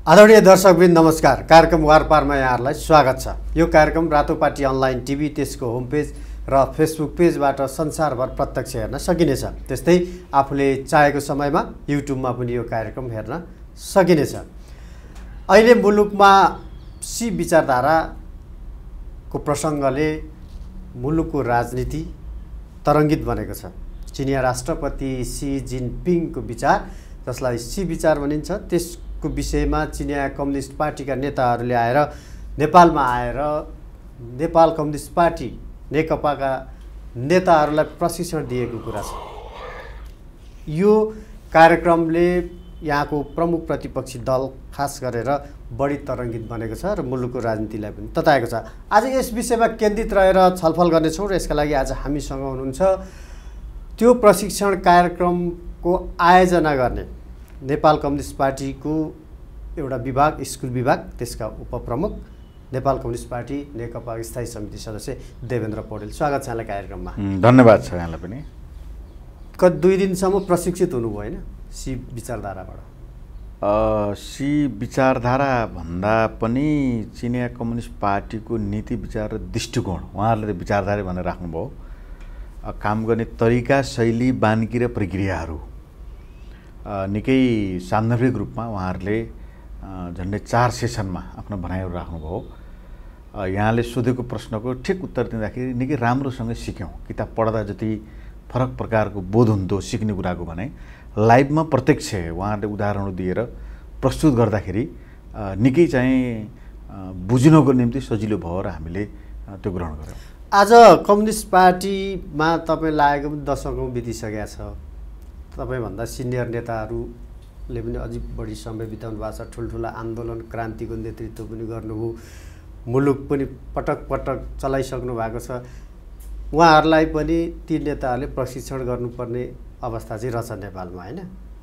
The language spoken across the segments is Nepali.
आदरणीय दर्शकवृन्द नमस्कार। कार्यक्रम वारपारमा यहाँहरूलाई स्वागत छ। यो कार्यक्रम रातोपाटी अनलाइन टिभी, त्यसको होम पेज र फेसबुक पेजबाट संसारभर प्रत्यक्ष हेर्न सकिनेछ। त्यस्तै आफूले चाहेको समयमा युट्युबमा पनि यो कार्यक्रम हेर्न सकिनेछ। अहिले मुलुकमा सी विचारधाराको प्रसङ्गले मुलुकको राजनीति तरङ्गित बनेको छ। चिनिया राष्ट्रपति सी जिनपिङको विचार, जसलाई सी विचार भनिन्छ, त्यसको विषयमा चिनिया कम्युनिस्ट पार्टीका नेताहरूले आएर नेपालमा आएर नेपाल कम्युनिस्ट पार्टी नेकपाका नेताहरूलाई प्रशिक्षण दिएको कुरा छ। यो कार्यक्रमले यहाँको प्रमुख प्रतिपक्षी दल खास गरेर बढी तरङ्गित बनेको छ र मुलुकको राजनीतिलाई पनि तताएको छ। आज यस विषयमा केन्द्रित रहेर छलफल गर्नेछौँ र यसका लागि आज हामीसँग हुनुहुन्छ त्यो प्रशिक्षण कार्यक्रमको आयोजना गर्ने नेपाल कम्युनिस्ट पार्टीको एउटा विभाग, स्कुल विभाग, त्यसका उपप्रमुख, नेपाल कम्युनिस्ट पार्टी नेकपा स्थायी समिति सदस्य देवेन्द्र पौडेल। स्वागत छ यहाँलाई कार्यक्रममा। धन्यवाद छ यहाँलाई पनि। कति 2 दिनसम्म प्रशिक्षित हुनुभयो होइन सी विचारधाराबाट? सी विचारधारा भन्दा पनि चिनिया कम्युनिस्ट पार्टीको नीति विचार र दृष्टिकोण उहाँहरूले विचारधारा भनेर राख्नुभयो। काम गर्ने तरिका, शैली, बानीकी र प्रक्रियाहरू निकै सान्दर्भिक रूपमा उहाँहरूले झन्डै 4 सेसनमा आफ्नो भनाइहरू राख्नुभयो। यहाँले सोधेको प्रश्नको ठिक उत्तर दिँदाखेरि निकै राम्रोसँग सिक्यौँ। किताब पढ्दा जति फरक प्रकारको बोध हुन्थ्यो सिक्ने कुराको भने लाइभमा प्रत्यक्ष उहाँहरूले उदाहरणहरू दिएर प्रस्तुत गर्दाखेरि निकै चाहिँ बुझ्नको निम्ति सजिलो भयो र हामीले त्यो ग्रहण गऱ्यौँ। आज कम्युनिस्ट पार्टीमा तपाईँ लागेको पनि दशकौँ बितिसकेका छ। तपाईँभन्दा सिनियर नेताहरूले पनि अझै बढी समय बिताउनु भएको छ। ठुल्ठुला आन्दोलन, क्रान्तिको नेतृत्व पनि गर्नुभयो। मुलुक पनि पटक पटक चलाइसक्नु भएको छ। उहाँहरूलाई पनि ती नेताहरूले प्रशिक्षण गर्नुपर्ने अवस्था चाहिँ रहेछ नेपालमा, होइन?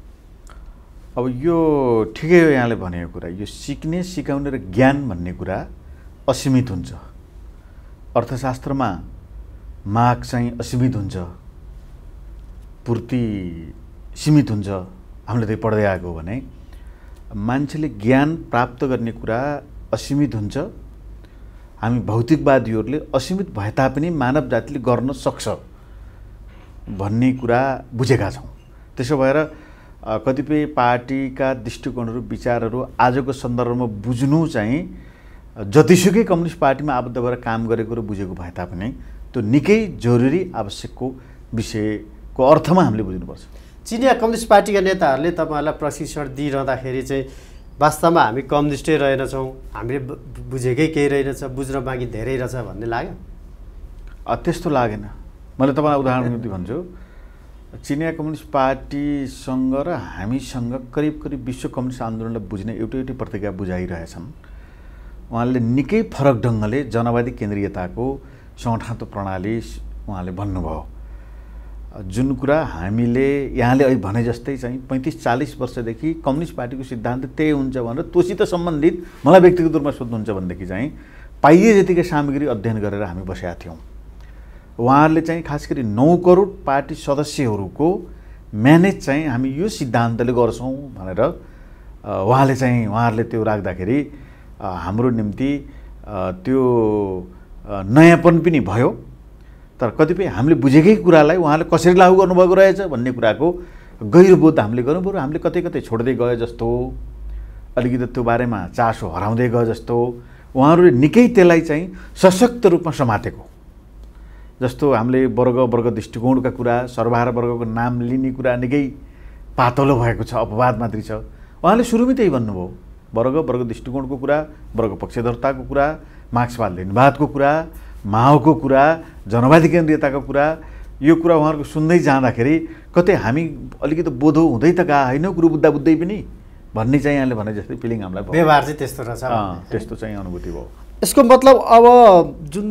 अब यो ठिकै हो यहाँले भनेको कुरा। यो सिक्ने, सिकाउने र ज्ञान भन्ने कुरा असीमित हुन्छ। अर्थशास्त्रमा माग चाहिँ असीमित हुन्छ, पूर्ति सीमित हुन्छ। हामीले त्यही पढ्दै आएको हो भने मान्छेले ज्ञान प्राप्त गर्ने कुरा असीमित हुन्छ। हामी भौतिकवादीहरूले असीमित भए तापनि मानव जातिले गर्न सक्छ भन्ने कुरा बुझेका छौँ। त्यसो भएर कतिपय पार्टीका दृष्टिकोणहरू, विचारहरू आजको सन्दर्भमा बुझ्नु चाहिँ जतिसुकै कम्युनिस्ट पार्टीमा आबद्ध भएर काम गरेको र बुझेको भए तापनि त्यो निकै जरुरी आवश्यकको विषयको अर्थमा हामीले बुझ्नुपर्छ। चिनिया कम्युनिस्ट पार्टीका नेताहरूले तपाईँहरूलाई प्रशिक्षण दिइरहँदाखेरि चाहिँ वास्तवमा हामी कम्युनिस्टै रहेनछौँ, हामीले बुझेकै केही रहेनछ, बुझ्न बाँकी धेरै रहेछ भन्ने लाग्यो? त्यस्तो लागेन। मैले तपाईँलाई उदाहरण निम्ति भन्छु। चिनिया कम्युनिस्ट पार्टीसँग र हामीसँग करिब करिब विश्व कम्युनिस्ट आन्दोलनलाई बुझ्ने एउटै प्रतिज्ञा बुझाइरहेछन्। उहाँले निकै फरक ढङ्गले जनवादी केन्द्रीयताको संगठनात्मक प्रणाली उहाँले भन्नुभयो। जुन कुरा हामीले यहाँले अहिले भने जस्तै चाहिँ 35-40 वर्षदेखि कम्युनिस्ट पार्टीको सिद्धान्त त्यही हुन्छ भनेर त्योसित सम्बन्धित मलाई व्यक्तिगत रूपमा सोध्नुहुन्छ भनेदेखि चाहिँ पाइए जतिकै सामग्री अध्ययन गरेर हामी बसेका थियौँ। उहाँहरूले चाहिँ खास गरी 9 करोड पार्टी सदस्यहरूको म्यानेज चाहिँ हामी यो सिद्धान्तले गर्छौँ भनेर उहाँहरूले त्यो राख्दाखेरि हाम्रो निम्ति त्यो नयाँपन पनि भयो। तर कतिपय हामीले बुझेकै कुरालाई उहाँले कसरी लागू गर्नुभएको रहेछ भन्ने कुराको गहिरोबोध हामीले गर्नु पऱ्यो। हामीले कतै कतै छोड्दै गए जस्तो, अलिकति त्यो बारेमा चासो हराउँदै गए जस्तो, उहाँहरूले निकै त्यसलाई चाहिँ सशक्त रूपमा समातेको जस्तो हामीले वर्ग दृष्टिकोणका कुरा, सर्वहारा वर्गको नाम लिने कुरा निकै पातलो भएको छ, अपवाद मात्रै छ। उहाँले सुरुमै त्यही भन्नुभयो। वर्ग दृष्टिकोणको कुरा, वर्ग पक्षधरताको कुरा, मार्क्सवाद लेनिनवादको कुरा, माओको कुरा, जनवादी केन्द्रीयताको कुरा, यो कुरा उहाँहरूको सुन्दै जाँदाखेरि कतै हामी अलिकति बोधो हुँदै त गए होइन कुरो बुझ्दै पनि भन्ने चाहिँ यहाँले भने जस्तै फिलिङ हामीलाई भयो। व्यवहार चाहिँ त्यस्तो रहेछ, त्यस्तो चाहिँ अनुभूति भयो। यसको मतलब अब जुन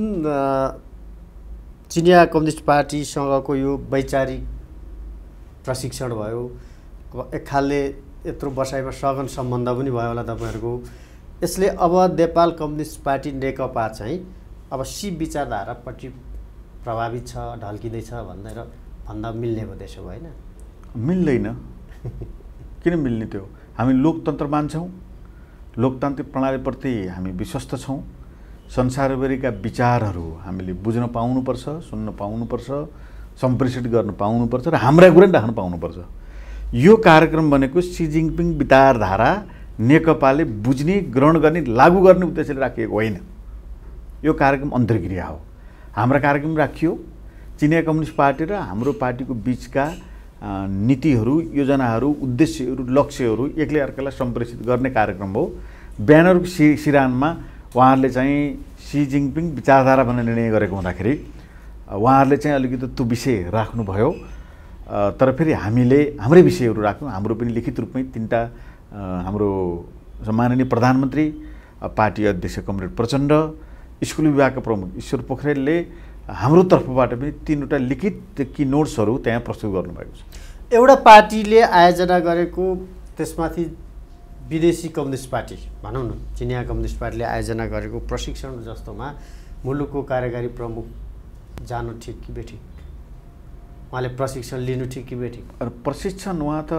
चिनिया कम्युनिस्ट पार्टीसँगको यो वैचारिक प्रशिक्षण भयो, अब एक खालले यत्रो वर्षमा सघन सम्बन्ध पनि भयो होला तपाईँहरूको। यसले अब नेपाल कम्युनिस्ट पार्टी नेकपा चाहिँ अब सी विचारधारापट्टि प्रभावित छ, ढल्किँदैछ भनेर भन्दा मिल्ने भयो त्यसो होइन? मिल्दैन। किन मिल्ने? त्यो हामी लोकतन्त्र मान्छौँ, लोकतान्त्रिक प्रणालीप्रति हामी विश्वस्त छौँ। संसारभरिका विचारहरू हामीले बुझ्न पाउनुपर्छ, सुन्न पाउनुपर्छ, सम्प्रेषित गर्न पाउनुपर्छ र हाम्रा कुरा राख्न पाउनुपर्छ। यो कार्यक्रम भनेको सी जिनपिङ विचारधारा नेकपाले बुझ्ने, ग्रहण गर्ने, लागू गर्ने उद्देश्यले राखिएको होइन। यो कार्यक्रम अन्तर्क्रिया हो। हाम्रा कार्यक्रम राखियो, चिनिया कम्युनिस्ट पार्टी र हाम्रो पार्टीको बिचका नीतिहरू, योजनाहरू, उद्देश्यहरू, लक्ष्यहरू एकले अर्कालाई सम्प्रेषित गर्ने कार्यक्रम हो। ब्यानरको सिरानमा उहाँहरूले चाहिँ सी जिनपिङ विचारधारा भन्ने निर्णय गरेको हुँदाखेरि उहाँहरूले चाहिँ अलिकति त्यो विषय राख्नुभयो। तर फेरि हामीले हाम्रै विषयहरू राख्यौँ। हाम्रो पनि लिखित रूपमै 3टा हाम्रो सम्माननीय प्रधानमन्त्री, पार्टी अध्यक्ष कमरेड प्रचण्ड, स्कुल विभागका प्रमुख ईश्वर पोखरेलले हाम्रो तर्फबाट पनि 3वटा लिखित कि नोट्सहरू त्यहाँ प्रस्तुत गर्नुभएको छ। एउटा पार्टीले आयोजना गरेको, त्यसमाथि विदेशी कम्युनिस्ट पार्टी भनौँ न, चिनिया कम्युनिस्ट पार्टीले आयोजना गरेको प्रशिक्षण जस्तोमा मुलुकको कार्यकारी प्रमुख जानु ठिक कि बेठिक? उहाँले प्रशिक्षण लिनु ठिक कि बेठिक? प्रशिक्षण उहाँ त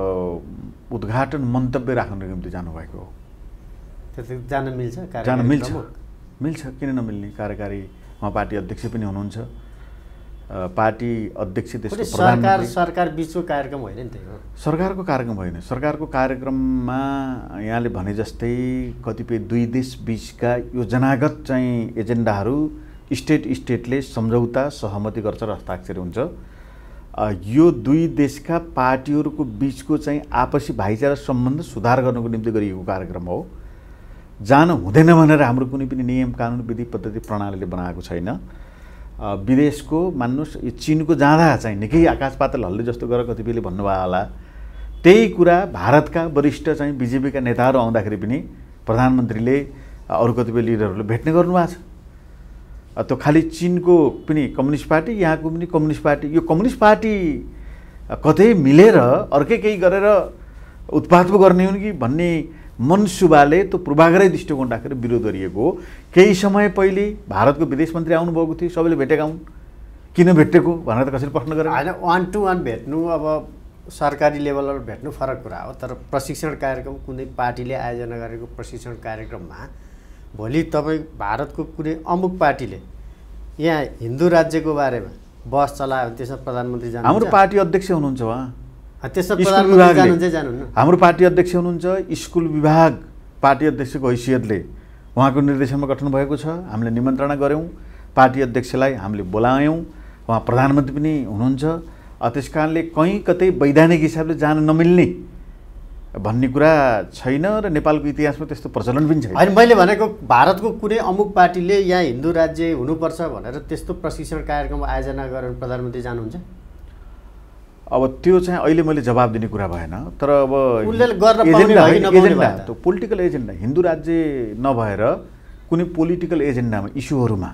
उद्घाटन मन्तव्य राख्नको निम्ति जानुभएको हो। त्यति जान मिल्छ? जान मिल्छ, मिल्छ, किन नमिल्ने? कार्यकारी उहाँ पार्टी अध्यक्ष पनि हुनुहुन्छ। पार्टी अध्यक्ष देशको प्रधानमन्त्री। सरकार बिचको कार्यक्रम होइन नि त यो? सरकारको कार्यक्रम होइन। सरकारको कार्यक्रममा यहाँले भने जस्तै कतिपय दुई देश बिचका योजनागत चाहिँ एजेन्डाहरू स्टेटले सम्झौता, सहमति गर्छ र हस्ताक्षर हुन्छ। यो दुई देशका पार्टीहरूको बिचको चाहिँ आपसी भाइचारा सम्बन्ध सुधार गर्नको निम्ति गरिएको कार्यक्रम हो। जान हुँदैन भनेर हाम्रो कुनै पनि नियम, कानुन, विधि, पद्धति, प्रणालीले बनाएको छैन। विदेशको मान्नुहोस्, यो चिनको जाँदा चाहिँ निकै आकाश पातल हल्ले जस्तो गरेर कतिपयले भन्नुभयो होला। त्यही कुरा भारतका वरिष्ठ चाहिँ बिजेपीका नेताहरू आउँदाखेरि पनि प्रधानमन्त्रीले अरू कतिपय लिडरहरूले भेट्ने गर्नुभएको छ। त्यो खालि चिनको पनि कम्युनिस्ट पार्टी, यहाँको पनि कम्युनिस्ट पार्टी, यो कम्युनिस्ट पार्टी कतै मिलेर अर्कै केही गरेर उत्पात पो गर्ने हुन् कि भन्ने मनसुबाले त्यो पूर्वाग्रही दृष्टिकोण राखेर विरोध गरिएको हो। केही समय पहिले भारतको विदेश मन्त्री आउनुभएको थियो, सबैले भेटेका हुन्। किन भेटेको भनेर त कसैले प्रश्न गरेन। होइन, 1 to 1 भेट्नु अब सरकारी लेभलमा भेट्नु फरक कुरा हो। तर प्रशिक्षण कार्यक्रम, कुनै पार्टीले आयोजना गरेको प्रशिक्षण कार्यक्रममा भोलि तपाईँ भारतको कुनै अमुक पार्टीले यहाँ हिन्दू राज्यको बारेमा बहस चलायो भने त्यसमा प्रधानमन्त्री जानु? हाम्रो पार्टी अध्यक्ष हुनुहुन्छ उहाँ, त्यसमा प्रधानमन्त्री जानुहुन्छ? जानुहुन्न। हाम्रो पार्टी अध्यक्ष हुनुहुन्छ, स्कुल विभाग पार्टी अध्यक्षको हैसियतले उहाँको निर्देशनमा गठन भएको छ। हामीले निमन्त्रणा गऱ्यौँ, पार्टी अध्यक्षलाई हामीले बोलायौँ, उहाँ प्रधानमन्त्री पनि हुनुहुन्छ। त्यस कारणले कहीँ कतै वैधानिक हिसाबले जान नमिल्ने भन्ने कुरा छैन र नेपालको इतिहासमा त्यस्तो प्रचलन पनि छैन। होइन, मैले भनेको भारतको कुनै अमुक पार्टीले यहाँ हिन्दू राज्य हुनुपर्छ भनेर त्यस्तो प्रशिक्षण कार्यक्रम आयोजना गरेर प्रधानमन्त्री जानुहुन्छ? अब त्यो चाहिँ अहिले मैले जवाब दिने कुरा भएन। तर अब एजेन्डा त्यो पोलिटिकल एजेन्डा, हिन्दू राज्य नभएर कुनै पोलिटिकल एजेन्डामा, इस्युहरूमा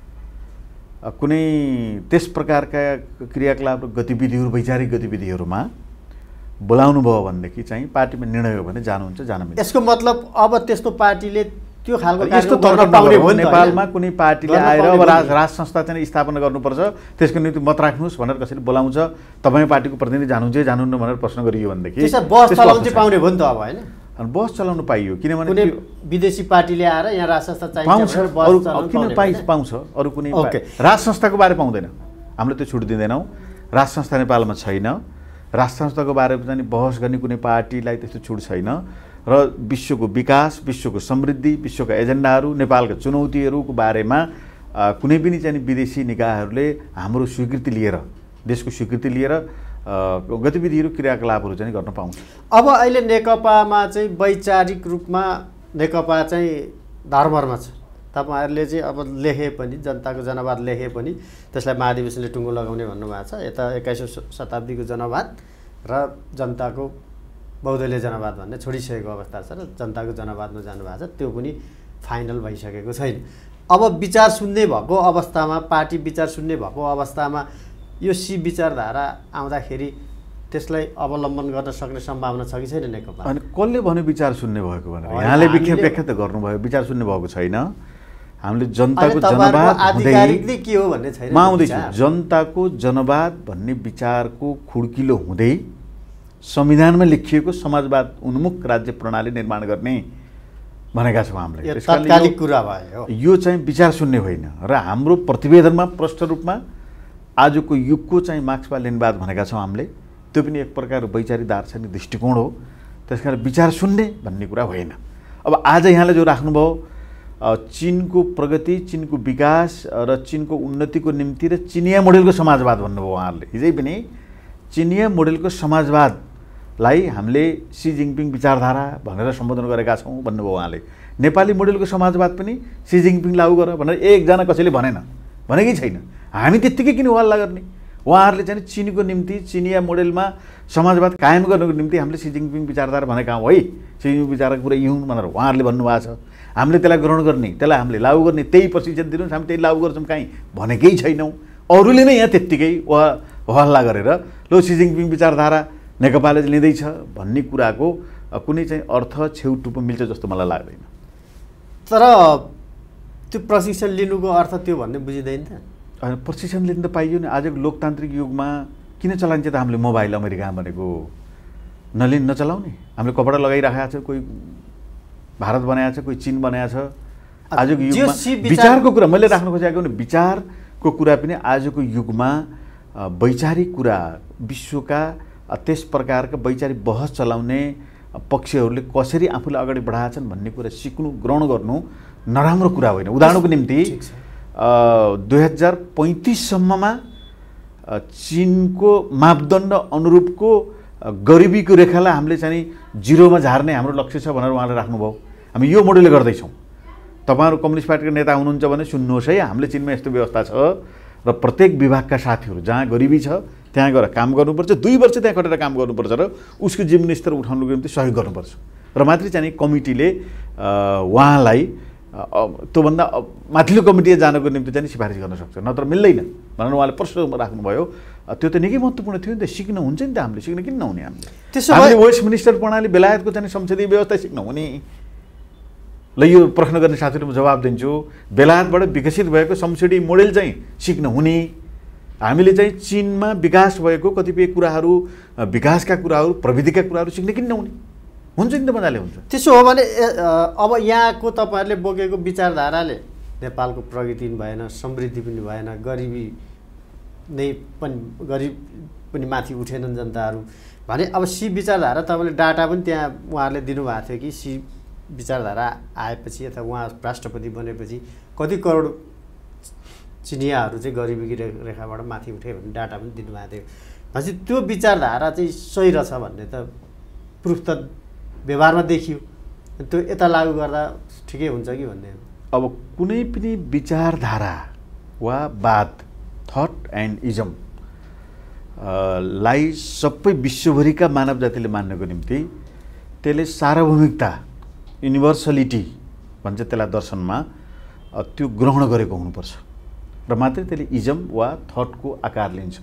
कुनै त्यस प्रकारका क्रियाकलाप र गतिविधिहरू, वैचारिक गतिविधिहरूमा बोलाउनु भयो भनेदेखि चाहिँ पार्टीमा निर्णय हो भने जानुहुन्छ, जान मिल्छ। यसको मतलब अब त्यस्तो पार्टीले त्यो खालको यस्तो तर्क पाउने हो। नेपालमा कुनै पार्टीले आएर अब राज संस्था चाहिँ स्थापना गर्नुपर्छ, त्यसको निम्ति मत राख्नुहोस् भनेर कसैले बोलाउँछ, तपाईँ पार्टीको प्रतिनिधि जानुहुन्छ जानुहुन्न भनेर प्रश्न गरियो भनेदेखि बस चलाउन चाहिँ पाउने भयो नि त अब, होइन? अनि बस चलाउनु पाइयो, किनभने कुनै विदेशी पार्टीले आएर यहाँ राज संस्था पाउँछ, पाउँछ। अरू कुनै राज संस्थाको बारे पाउँदैन, हामीले त्यो छुट दिँदैनौँ। राज संस्था नेपालमा छैन। राज संस्थाको बारेमा चाहिँ बहस गर्ने कुनै पार्टीलाई त्यस्तो छुट छैन। र विश्वको विकास, विश्वको समृद्धि, विश्वका एजेन्डाहरू, नेपालका चुनौतीहरूको बारेमा कुनै पनि चाहिँ विदेशी निकायहरूले हाम्रो स्वीकृति लिएर, देशको स्वीकृति लिएर गतिविधिहरू, क्रियाकलापहरू चाहिँ गर्न पाउँछ। अब अहिले नेकपामा चाहिँ वैचारिक रूपमा नेकपा चाहिँ धर्मरमा छ। तपाईँहरूले चाहिँ अब लेखे पनि, जनताको जनवाद लेखे पनि त्यसलाई महाधिवेशनले टुङ्गो लगाउने भन्नुभएको छ। यता 21औं शताब्दीको जनवाद र जनताको बहुदलीय जनवाद भन्ने छोडिसकेको अवस्था छ र जनताको जनवादमा जानुभएको छ। त्यो पनि फाइनल भइसकेको छैन। अब विचार सुन्ने भएको अवस्थामा, पार्टी विचार सुन्ने भएको अवस्थामा यो सी विचारधारा आउँदाखेरि त्यसलाई अवलम्बन गर्न सक्ने सम्भावना छ कि छैन नेकपा? अनि कसले भन्यो विचार सुन्ने भएको भनेर? यहाँले व्याख्या त गर्नुभयो, विचार सुन्ने भएको छैन। हामीले जनताको जनवाद आधिकारिक के हो भन्ने छैन। म आउँदैछु। जनताको जनवाद भन्ने विचारको खुड्किलो हुँदै संविधानमा लेखिएको समाजवाद उन्मुख राज्य प्रणाली निर्माण गर्ने भनेका छौँ हामीले। तात्कालिक कुरा भयो, यो चाहिँ विचार शून्य होइन र हाम्रो प्रतिवेदनमा प्रष्ट रूपमा आजको युगको चाहिँ मार्क्सवाद लेनिनवाद भनेका छौँ हामीले। त्यो पनि एक प्रकारको वैचारिक दार्शनिक दृष्टिकोण हो, त्यसकारण विचार शून्य भन्ने कुरा होइन। अब आज यहाँले जो राख्नुभयो चीनको प्रगति, चीनको विकास र चीनको उन्नतिको निम्ति र चिनिया मोडेलको समाजवाद भन्नुभयो उहाँहरूले। हिजै पनि चिनिया मोडेलको समाजवादलाई हामीले सी जिङपिङ विचारधारा भनेर सम्बोधन गरेका छौँ भन्नुभयो उहाँले। नेपाली मोडेलको समाजवाद पनि सी जिङपिङ लागू गर भनेर एकजना कसैले भनेकै छैन। हामी त्यत्तिकै किन हल्ला गर्ने? उहाँहरूले चाहिँ चीनको निम्ति चिनिया मोडेलमा समाजवाद कायम गर्नको निम्ति हामीले सी जिङपिङ विचारधारा भनेका हौँ है, सी जिङपिङ विचारको कुरा यी हुन् भनेर उहाँहरूले भन्नुभएको छ। हामीले त्यसलाई ग्रहण गर्ने, त्यसलाई हामीले लागू गर्ने, त्यही प्रशिक्षण दिनुहोस्, हामी त्यही लागू गर्छौँ काहीँ भनेकै छैनौँ। अरूले नै यहाँ त्यत्तिकै हल्ला गरेर लो सी जिङपिङ विचारधारा नेकपाले लिँदैछ भन्ने कुराको कुनै चाहिँ अर्थ छेउटुप्पो मिल्छ जस्तो मलाई लाग्दैन। तर त्यो प्रशिक्षण लिनुको अर्थ त्यो भन्ने बुझिँदैन त? होइन, प्रशिक्षण लिनु त पाइयो नि। आजको लोकतान्त्रिक युगमा किन चलाइन्छ त हामीले मोबाइल? अमेरिका भनेको नचलाउने? हामीले कपडा लगाइरहेको छ, कोही भारत बनाएको छ, कोही चीन बनाएको छ। आजको युगमा विचारको कुरा मैले राख्न खोजेको नि, विचारको कुरा पनि आजको युगमा वैचारिक कुरा, विश्वका त्यस प्रकारका वैचारिक बहस चलाउने पक्षहरूले कसरी आफूलाई अगाडि बढाएछन् भन्ने कुरा सिक्नु, ग्रहण गर्नु नराम्रो कुरा होइन। उदाहरणको निम्ति 2035 सम्ममा चीनको मापदण्ड अनुरूपको गरिबीको रेखालाई हामीले चाहिँ जिरोमा झार्ने हाम्रो लक्ष्य छ भनेर उहाँले राख्नुभयो। हामी यो मोडेलले गर्दैछौँ। तपाईँहरू कम्युनिस्ट पार्टीका नेता हुनुहुन्छ भने सुन्नुहोस् है, हामीले चीनमा यस्तो व्यवस्था छ र प्रत्येक विभागका साथीहरू जहाँ गरिबी छ त्यहाँ गएर काम गर्नुपर्छ, 2 वर्ष त्यहाँ खटेर काम गर्नुपर्छ र उसको जीवन स्तर उठाउनुको निम्ति सहयोग गर्नुपर्छ र मात्रै चाहिँ कमिटीले उहाँलाई त्योभन्दा माथिल्लो कमिटीले जानको निम्ति चाहिँ सिफारिस गर्न सक्छ, नत्र मिल्दैन भनेर उहाँले प्रश्न राख्नुभयो। त्यो त निकै महत्त्वपूर्ण थियो नि त। सिक्न हुन्छ नि त, हामीले सिक्न किन नहुने? हामीले वेस्ट मिनिस्टर प्रणाली, बेलायतको चाहिँ संसदीय व्यवस्था सिक्न हुने। ल यो प्रश्न गर्ने साथीहरू म जवाब दिन्छु, बेलायतबाट विकसित भएको संसदीय मोडेल चाहिँ सिक्न हुने। हामीले चाहिँ चीनमा विकास भएको कतिपय कुराहरू, विकासका कुराहरू, प्रविधिका कुराहरू सिक्न किन नहुने? हुन्छ नि त, मजाले हुन्छ। त्यसो हो भने अब यहाँको तपाईँहरूले बोकेको विचारधाराले नेपालको प्रगति पनि भएन, समृद्धि पनि भएन, गरिबी पनि माथि उठेनन् जनताहरू भने अब सी विचारधारा तपाईँले डाटा पनि त्यहाँ उहाँहरूले दिनुभएको थियो कि सी विचारधारा आएपछि अथवा उहाँ राष्ट्रपति बनेपछि कति करोड चिनियाहरू चाहिँ गरिबी रेखाबाट माथि उठे भन्ने डाटा पनि दिनुभएको थियो। भनेपछि त्यो विचारधारा चाहिँ सही रहेछ भन्ने त प्रुफ त व्यवहारमा देखियो। त्यो यता लागू गर्दा ठिकै हुन्छ कि भन्ने। अब कुनै पनि विचारधारा वा वाद, थट एन्ड इजम लाई सबै विश्वभरिका मानव जातिले मान्नको निम्ति त्यसले सार्वभौमिकता, युनिभर्सलिटी भन्छ त्यसलाई दर्शनमा, त्यो ग्रहण गरेको हुनुपर्छ र मात्रै त्यसले इजम वा थटको आकार लिन्छ।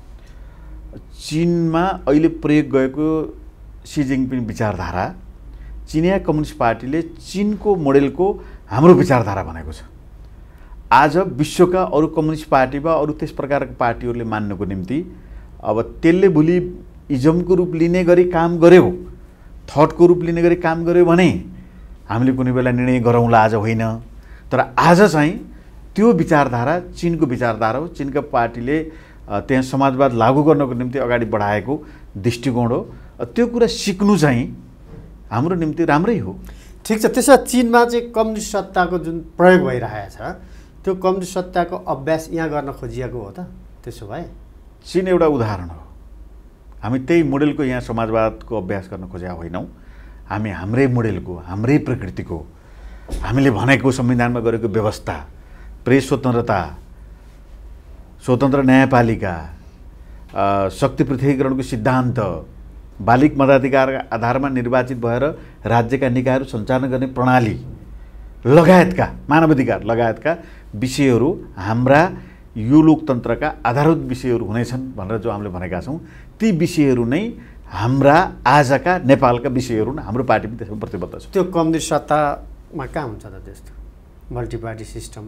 चीनमा अहिले प्रयोग गएको सी जिङपिङ विचारधारा चिनिया कम्युनिस्ट पार्टीले चीनको मोडेलको हाम्रो विचारधारा भनेको छ। आज विश्वका अरू कम्युनिस्ट पार्टी वा अरू त्यस प्रकारका पार्टीहरूले मान्नको निम्ति अब त्यसले भोलि इजमको रूप लिने गरी काम गर्यो, थटको रूप लिने गरी काम गर्यो भने हामीले कुनै बेला निर्णय गरौँला, आज होइन। तर आज चाहिँ त्यो विचारधारा चीनको विचारधारा हो। चीनका पार्टीले त्यहाँ समाजवाद लागू गर्नको निम्ति अगाडि बढाएको दृष्टिकोण हो। त्यो कुरा सिक्नु चाहिँ हाम्रो निम्ति राम्रै हो। ठिक छ। त्यसो भए चीनमा चाहिँ कम्युनिस्ट सत्ताको जुन प्रयोग भइरहेको छ त्यो कम्युनिस्ट सत्ताको अभ्यास यहाँ गर्न खोजिएको हो त? त्यसो भए चीन एउटा उदाहरण हो। हामी त्यही मोडेलको यहाँ समाजवादको अभ्यास गर्न खोजेका होइनौँ। हामी हाम्रै मोडेलको, हाम्रै प्रकृतिको, हामीले भनेको संविधानमा गरेको व्यवस्था, प्रेस स्वतन्त्रता, स्वतन्त्र न्यायपालिका, शक्ति पृथकीकरणको सिद्धान्त, बालिक मताधिकारका आधारमा निर्वाचित भएर राज्यका निकायहरू सञ्चालन गर्ने प्रणाली लगायतका, मानवाधिकार लगायतका विषयहरू हाम्रा यो लोकतन्त्रका आधारभूत विषयहरू हुनेछन् भनेर जो हामीले भनेका छौँ, ती विषयहरू नै हाम्रा आजका नेपालका विषयहरू नै हाम्रो पार्टी पनि त्यसमा प्रतिबद्ध छ। त्यो कम्युनिस्ट सत्तामा कहाँ हुन्छ त त्यस्तो मल्टी पार्टी सिस्टम?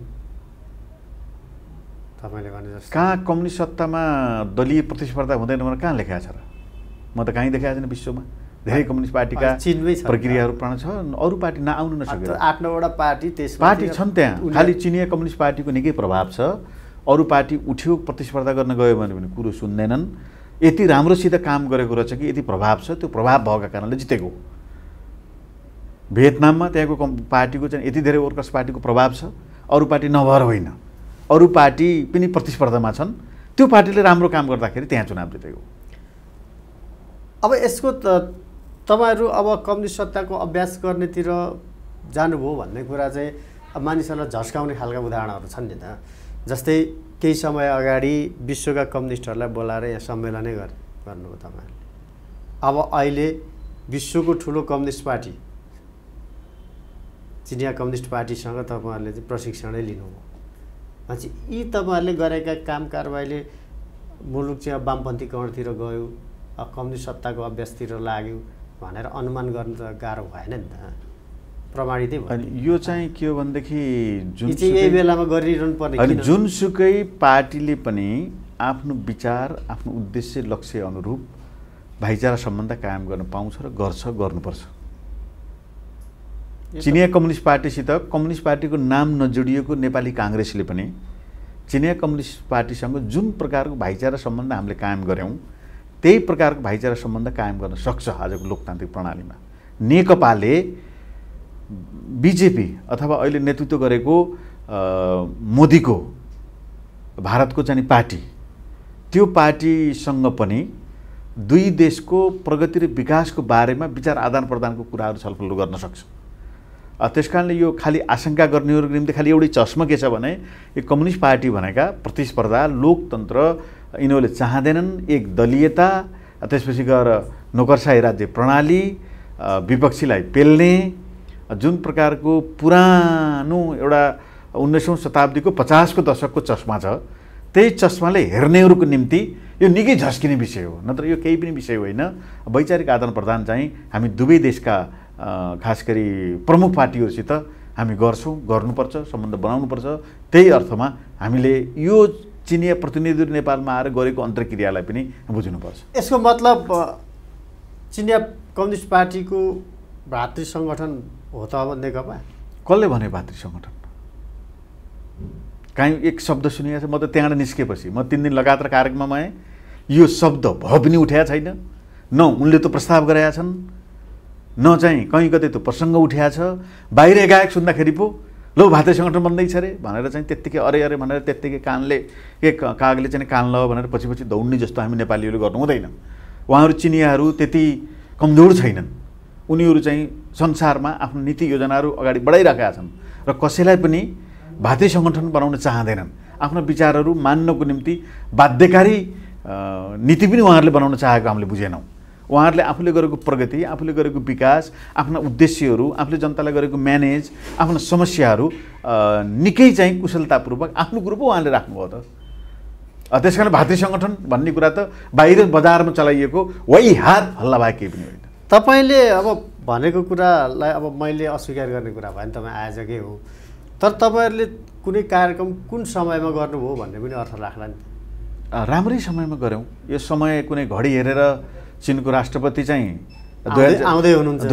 तपाईँले भने जस्तो कहाँ कम्युनिस्ट सत्तामा दलीय प्रतिस्पर्धा हुँदैन भनेर कहाँ लेखाएको छ र? म त कहीँ देखाएको छैन विश्वमा। धेरै कम्युनिस्ट पार्टीका चिनमै छ प्रक्रियाहरू प्रण छ, अरू पार्टी नआउनु नसकेर 8-9वटा पार्टी त्यसमा पार्टी छन् त्यहाँ। खालि चिनिया कम्युनिस्ट पार्टीको निकै प्रभाव छ, अरू पार्टी उठ्यो प्रतिस्पर्धा गर्न गयो भने पनि कुरो सुन्दैनन्। यति राम्रोसित काम गरेको रहेछ कि यति प्रभाव छ, त्यो प्रभाव भएका कारणले जितेको। भियतनाममा त्यहाँको पार्टीको चाहिँ यति धेरै वर्कर्स पार्टीको प्रभाव छ, अरू पार्टी नभएर होइन, अरू पार्टी पनि प्रतिस्पर्धामा छन्, त्यो पार्टीले राम्रो काम गर्दाखेरि त्यहाँ चुनाव जितेको। अब यसको तपाईहरु अब कम्युनिस्ट सत्ताको अभ्यास गर्नेतिर जानुभयो भन्ने कुरा चाहिँ अब मानिसहरूलाई झस्काउने खालका उदाहरणहरू छन् नि त। जस्तै केही समय अगाडि विश्वका कम्युनिस्टहरूलाई बोलाएर यहाँ सम्मेलनै गर्नुभयो तपाईहरुले। अब अहिले विश्वको ठुलो कम्युनिस्ट पार्टी चिनिया कम्युनिस्ट पार्टीसँग तपाईहरुले चाहिँ प्रशिक्षणै लिनुभयो। मान्छे यी तपाईहरुले गरेका काम कारबाहीले मुलुक चाहिँ वामपन्थीकरणतिर गयो, कम्युनिस्ट सत्ताको अभ्यासतिर लाग्यो भनेर अनुमान गर्न त गाह्रो भएन नि त, प्रमाणितै भयो। अनि यो चाहिँ के हो भनेदेखि यही बेलामा गरिरहनु पर्ने अनि जुनसुकै पार्टीले पनि आफ्नो विचार, आफ्नो उद्देश्य, लक्ष्य अनुरूप भाइचारा सम्बन्ध कायम गर्न पाउँछ र गर्छ, गर्नुपर्छ। चिनिया कम्युनिस्ट पार्टीसित कम्युनिस्ट पार्टीको नाम नजोडिएको नेपाली काङ्ग्रेसले पनि चिनिया कम्युनिस्ट पार्टीसँग जुन प्रकारको भाइचारा सम्बन्ध हामीले कायम गर्यौं त्यही प्रकारको भाइचारा सम्बन्ध कायम गर्न सक्छ आजको लोकतान्त्रिक प्रणालीमा। नेकपाले बीजेपी अथवा अहिले नेतृत्व गरेको मोदीको भारतको चाहिँ पार्टी, त्यो पार्टीसँग पनि दुई देशको प्रगति र विकासको बारेमा विचार आदान प्रदानको कुराहरू छलफल गर्न सक्छ। त्यसकारणले यो खाली आशंका गर्नेहरूको निम्ति खाली एउटै चस्मा के छ भने यो कम्युनिस्ट पार्टी भनेका प्रतिस्पर्धा, लोकतन्त्र यिनीहरूले चाहँदैनन्, एक दलीयता, त्यसपछि गएर नोकरशाही राज्य प्रणाली, विपक्षीलाई पेल्ने जुन प्रकारको पुरानो एउटा 19औं शताब्दीको 50 को दशकको चस्मा छ, त्यही चस्माले हेर्नेहरूको निम्ति यो निकै झस्किने विषय हो, नत्र यो केही पनि विषय होइन। वैचारिक आदान प्रदान चाहिँ हामी दुवै देशका खास गरी प्रमुख पार्टीहरूसित हामी गर्छौँ, गर्नुपर्छ, सम्बन्ध बनाउनुपर्छ। त्यही अर्थमा हामीले यो चिनिया प्रतिनिधिहरू नेपालमा आएर गरेको अन्तर्क्रियालाई पनि बुझ्नुपर्छ। यसको मतलब चिनिया कम्युनिस्ट पार्टीको भातृ सङ्गठन हो त अब नेकपा? कसले भने भातृ सङ्गठन? कहीँ एक शब्द सुनिएको छ? म त त्यहाँबाट निस्केपछि म 3 दिन लगातार कार्यक्रममा आएँ, यो शब्द भ पनि उठेको छैन, न उनले त प्रस्ताव गरेका छन्, न चाहिँ कहीँ कतै त्यो प्रसङ्ग उठेको छ। बाहिर गायक सुन्दाखेरि पो लो भातृ सङ्गठन बन्दैछ अरे भनेर चाहिँ त्यत्तिकै अरे अरे भनेर त्यत्तिकै कानले कागले चाहिँ कान ल भनेर पछि दौड्ने जस्तो हामी नेपालीहरूले गर्नु हुँदैन। उहाँहरू चिनियाहरू त्यति कमजोर छैनन्, उनीहरू चाहिँ संसारमा आफ्नो नीति योजनाहरू अगाडि बढाइरहेका छन् र कसैलाई पनि भातृ सङ्गठन बनाउन चाहँदैनन्। आफ्नो विचारहरू मान्नको निम्ति बाध्यकारी नीति पनि उहाँहरूले बनाउन चाहेको हामीले बुझेनौँ। उहाँहरूले आफूले गरेको प्रगति, आफूले गरेको विकास, आफ्ना उद्देश्यहरू, आफूले जनतालाई गरेको म्यानेज, आफ्नो समस्याहरू निकै चाहिँ कुशलतापूर्वक आफ्नो कुरो पो उहाँले राख्नुभयो त। त्यसकारण भातृ सङ्गठन भन्ने कुरा त बाहिर बजारमा चलाइएको वही हात हल्ला बाहेक केही पनि होइन। तपाईँले अब भनेको कुरालाई अब मैले अस्वीकार गर्ने कुरा भयो नि, तपाईँ आयोजकै हो, तर तपाईँहरूले कुनै कार्यक्रम कुन समयमा गर्नुभयो भन्ने पनि अर्थ राख्ला नि। राम्रै समयमा गऱ्यौँ। यो समय कुनै घडी हेरेर चिनको राष्ट्रपति चाहिँ आउँदै हुनुहुन्छ